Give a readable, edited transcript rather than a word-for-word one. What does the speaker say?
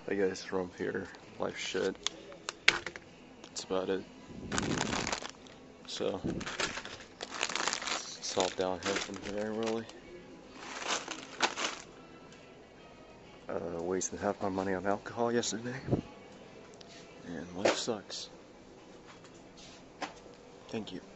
I guess from here, life shit. That's about it. So, it's all downhill from there, really. Wasted half my money on alcohol yesterday. And life sucks. Thank you.